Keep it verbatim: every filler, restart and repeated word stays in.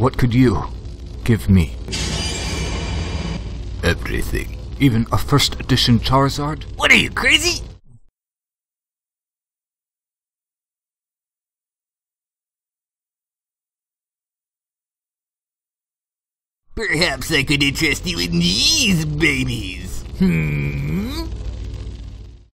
What could you give me? Everything. Even a first edition Charizard? What are you, crazy? Perhaps I could interest you in these babies. Hmm?